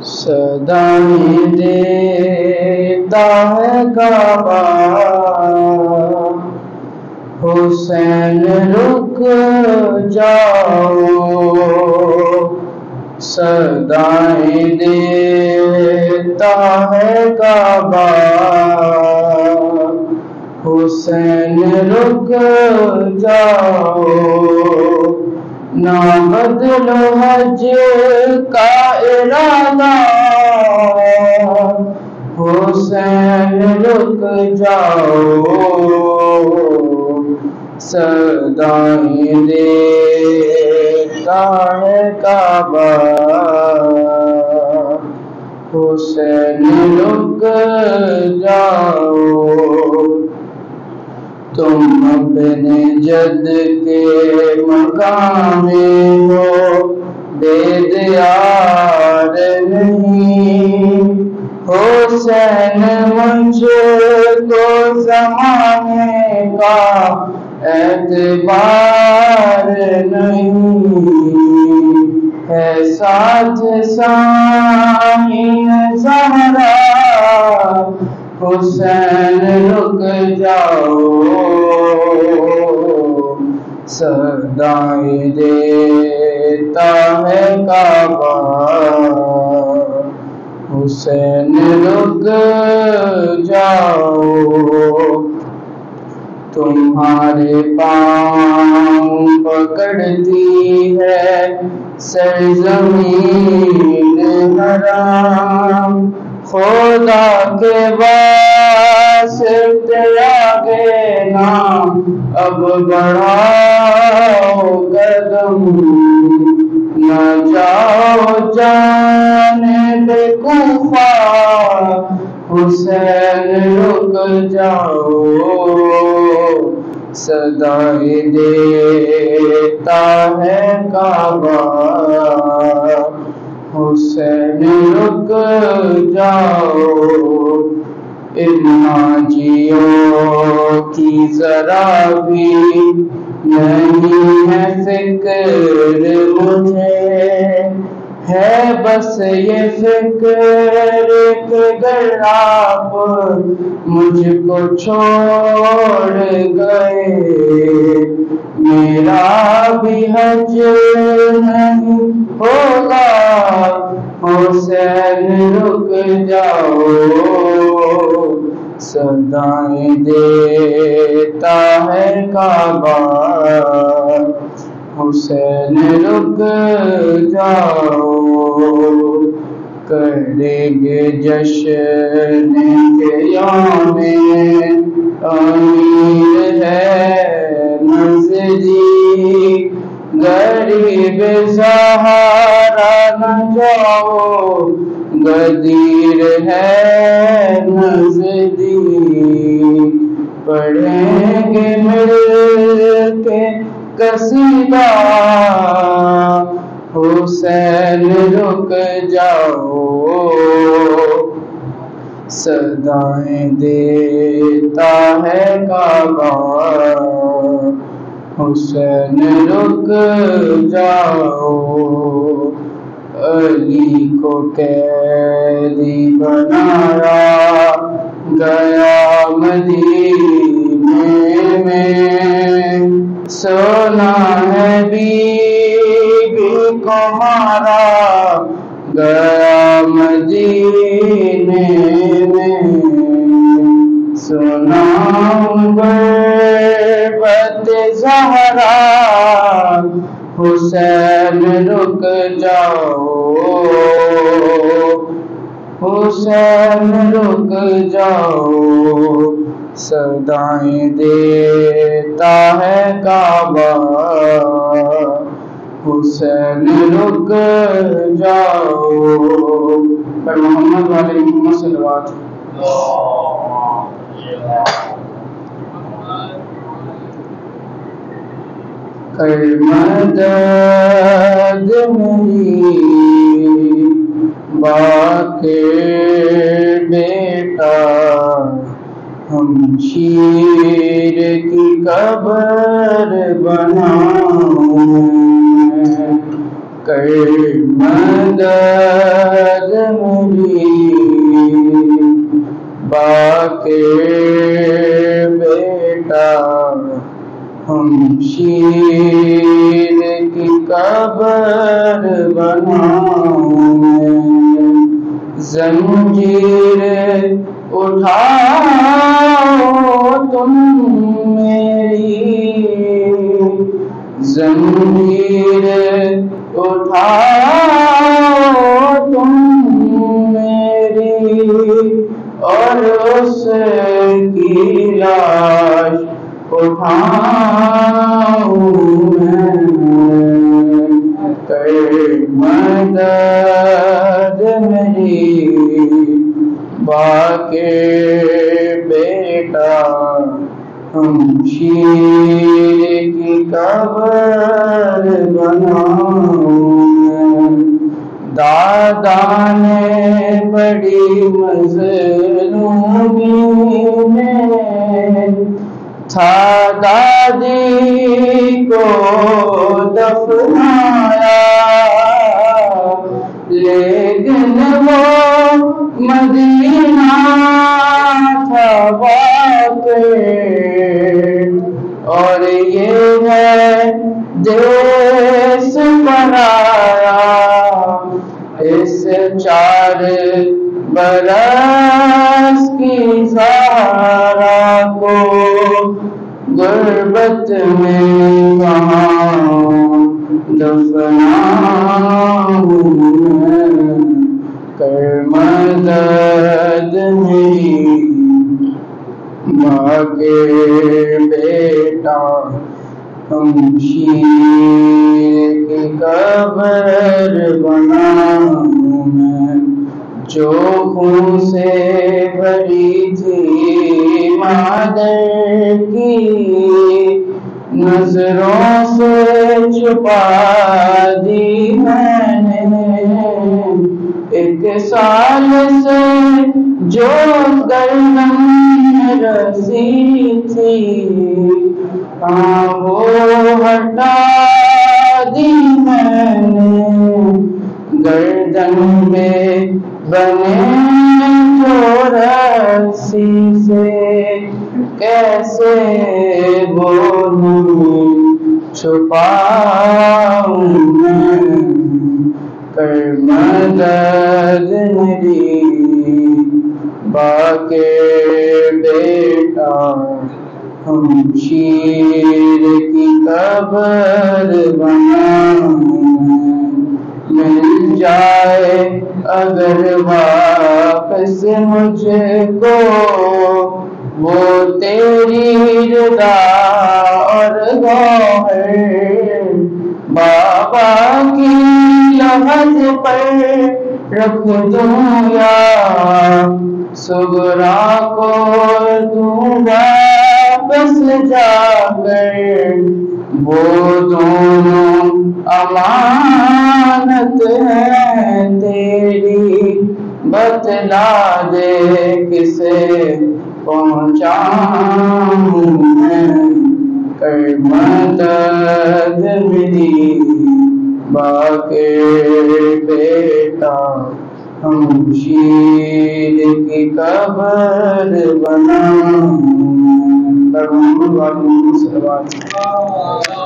صدائیں دیتا ہے کعبہ، حسین رک جاؤ، صدائیں دیتا ہے کعبہ، حسین رک جاؤ، نہ بدلو حج کا ارادہ، حسین رک جاؤ، صدائیں دیتا ہے کعبہ، حسین رک جاؤ، تم اپنے جد کے مقام ہو بے دیار نہیں، حسین مجھ کو زمانے کا اعتبار نہیں، ہے ساتھ سائیں زہرا، حسین رک جاؤ، صدائیں دیتا ہے کعبہ، حسین رک جاؤ، تمہارے پاؤں پکڑتی ہے سرزمین حرام، خدا کے واسطے آگے نہ اب بڑھاؤ قدم، نہ جاؤ جانب کوفہ، حسین رک جاؤ، صدائیں دیتا ہے کعبہ، حسین رک جاؤ، ان حاجیوں کی ذرا بھی نہیں ہے فکر مجھے، ہے بس یہ فکر کہ گر آپ مجھ کو چھوڑ گئے، میرا بھی حج نہیں ہوگا، حسین رک جاؤ، صدائیں دیتا ہے کعبہ، حسین رک جاؤ، کریں گے جشن کے یوم امیر ہے نظری، غریب سہارا نہ جاؤ، غدیر ہے نظری، پڑھیں گے مل کے قصیدہ، حسین رک جاؤ، صدائیں دیتا ہے کعبہ، حسین رک جاؤ، علی کو قیدی بنایا گیا مدینے میں، سونا ہے بیوی کو مارا گیا مدینے میں، سنا غربت زہرا، حسین رک جاؤ، حسین رک جاؤ، صدائیں دیتا ہے کعبہ، حسین رک جاؤ، پر محمد والے محمد صلوات کر مدد میری باقر بیٹا، ہم شیر کی قبر بناؤں، کر مدد میری باقی بیٹا ہم شیر کی قبر بناؤں زنجیر اٹھاؤ تم میری زنجیر اٹھاؤ تم میری اور اس کی لاش اٹھاؤں میں کر مدد میری باقی بیٹا ہم شیر کی قبر بناؤں دادا نے بڑی مظلومی میں تھا دادی کو دفنایا لیکن وہ مدینہ تھا واقع اور یہ ہے دیس پرایا اس 4 برس کی زہرا کو غربت میں کہاں دفناؤں کر مدد میری باقی بیٹا ہم شیر کی قبر بناؤں میں جو خون سے بھری تھی مادر کی نظروں سے چھپا دی میں نے 1 سال سے جو گردن رسی تھی وہ ہٹا دی میں نے گردن میں بنے جو رسی سے کیسے بولوں چھپاؤں میں کر مدد میری باقی بیٹا ہم شیر کی قبر بناؤں مل جائے اگر واپس مجھ کو وہ تیری رضا اور گوہر بابا کی لحظ پر رکھ دوں یا صغرا کو دوں واپس جا کر وہ دونوں امانت ہیں تیری بتلا دے کسے پہنچاؤں میں کر مدد میری باقی بیٹا ہم شیر کی قبر بناؤں